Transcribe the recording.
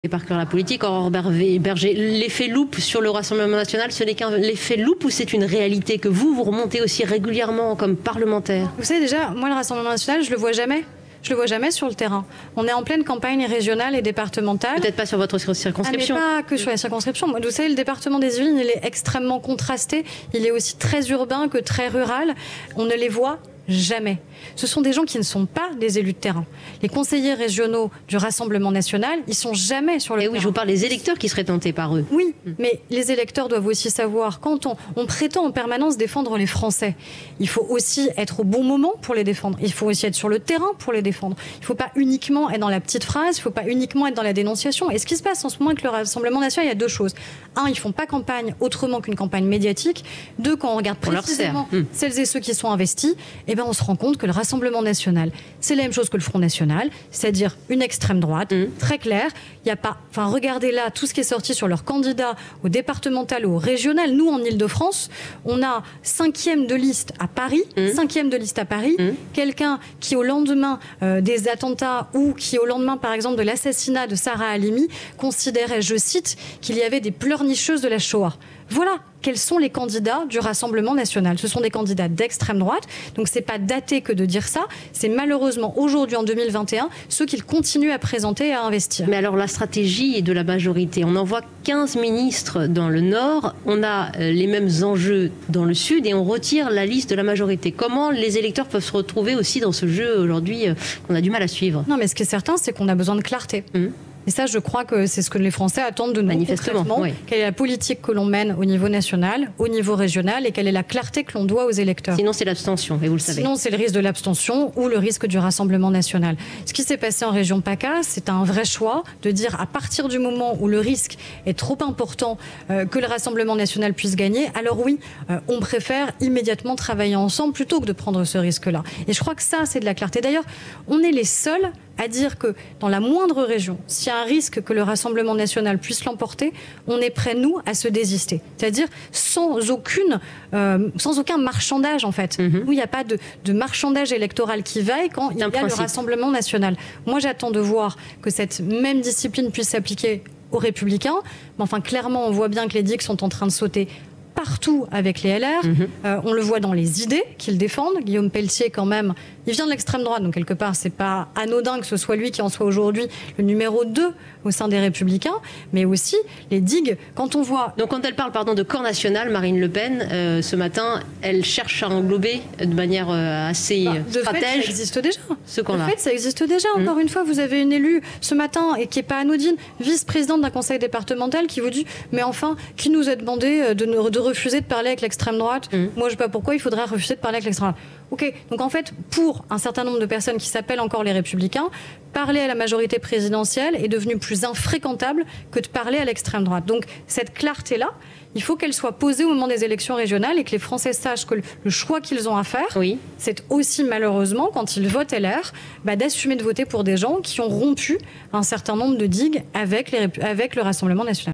Et par cœur la politique, Aurore Bergé, l'effet loupe sur le Rassemblement national, ce n'est qu'un effet loupe ou c'est une réalité que vous remontez aussi régulièrement comme parlementaire? Vous savez déjà, moi le Rassemblement national, je le vois jamais. Je le vois jamais sur le terrain. On est en pleine campagne régionale et départementale. Peut-être pas sur votre circonscription. Ah, mais pas que sur la circonscription. Vous savez, le département des Yvelines, il est extrêmement contrasté. Il est aussi très urbain que très rural. On ne les voit jamais. Ce sont des gens qui ne sont pas des élus de terrain. Les conseillers régionaux du Rassemblement national, ils sont jamais sur le terrain. Oui, je vous parle des électeurs qui seraient tentés par eux. Oui, mais les électeurs doivent aussi savoir, quand on prétend en permanence défendre les Français, il faut aussi être au bon moment pour les défendre. Il faut aussi être sur le terrain pour les défendre. Il ne faut pas uniquement être dans la petite phrase, il ne faut pas uniquement être dans la dénonciation. Et ce qui se passe en ce moment avec le Rassemblement national, il y a deux choses. Un, ils ne font pas campagne autrement qu'une campagne médiatique. Deux, quand on regarde précisément celles et ceux qui sont investis, eh ben on se rend compte que le Rassemblement national, c'est la même chose que le Front national, c'est-à-dire une extrême droite, très claire. Il n'y a pas, regardez là tout ce qui est sorti sur leurs candidats au départemental ou au régional. Nous, en Ile-de-France, on a 5e de liste à Paris, 5e de liste à Paris, quelqu'un qui au lendemain des attentats ou qui au lendemain, par exemple, de l'assassinat de Sarah Halimi, considérait, je cite, qu'il y avait des pleurnicheuses de la Shoah. Voilà quels sont les candidats du Rassemblement national. Ce sont des candidats d'extrême droite, donc c'est pas daté que de dire ça, c'est malheureusement aujourd'hui en 2021 ceux qu'ils continuent à présenter et à investir. Mais alors la stratégie de la majorité, on envoie 15 ministres dans le Nord, on a les mêmes enjeux dans le Sud et on retire la liste de la majorité. Comment les électeurs peuvent se retrouver aussi dans ce jeu aujourd'hui qu'on a du mal à suivre? Non, mais ce qui est certain, c'est qu'on a besoin de clarté. Et ça, je crois que c'est ce que les Français attendent de nous. Manifestement, oui. Quelle est la politique que l'on mène au niveau national, au niveau régional, et quelle est la clarté que l'on doit aux électeurs. Sinon, c'est l'abstention, et vous le savez. Sinon, c'est le risque de l'abstention ou le risque du Rassemblement national. Ce qui s'est passé en région PACA, c'est un vrai choix de dire à partir du moment où le risque est trop important que le Rassemblement national puisse gagner, alors oui, on préfère immédiatement travailler ensemble plutôt que de prendre ce risque-là. Et je crois que ça, c'est de la clarté. D'ailleurs, on est les seuls à dire que dans la moindre région, s'il y a un risque que le Rassemblement national puisse l'emporter, on est prêt, nous, à se désister. C'est-à-dire sans aucun marchandage, en fait. Où il n'y a pas de marchandage électoral qui vaille quand il y a le Rassemblement national. Moi, j'attends de voir que cette même discipline puisse s'appliquer aux Républicains. Mais enfin, clairement, on voit bien que les digues sont en train de sauter partout avec les LR. On le voit dans les idées qu'ils défendent. Guillaume Pelletier, quand même, il vient de l'extrême droite, donc quelque part, c'est pas anodin que ce soit lui qui en soit aujourd'hui le numéro 2 au sein des Républicains, mais aussi les digues, quand on voit... Donc quand elle parle de camp national, Marine Le Pen, ce matin, elle cherche à englober de manière assez stratège. Ça existe déjà. Ce camp-là. De fait, ça existe déjà. Encore une fois, vous avez une élue ce matin, et qui n'est pas anodine, vice-présidente d'un conseil départemental, qui vous dit, mais enfin, qui nous a demandé de refuser de parler avec l'extrême droite? Moi, je ne sais pas pourquoi il faudrait refuser de parler avec l'extrême droite. Ok, donc en fait, pour un certain nombre de personnes qui s'appellent encore les Républicains, parler à la majorité présidentielle est devenu plus infréquentable que de parler à l'extrême droite. Donc cette clarté-là, il faut qu'elle soit posée au moment des élections régionales et que les Français sachent que le choix qu'ils ont à faire, c'est aussi malheureusement, quand ils votent LR, d'assumer de voter pour des gens qui ont rompu un certain nombre de digues avec le Rassemblement national.